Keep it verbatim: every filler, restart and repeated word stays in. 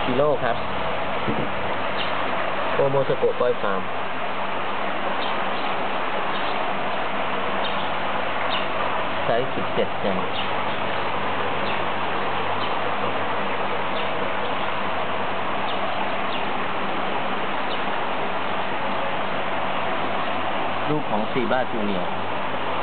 กิโลครับโอโมสโกปอยฟาร์มไซส์สิบเจ็ดเซนลูกของซีบ้าจูเนียร์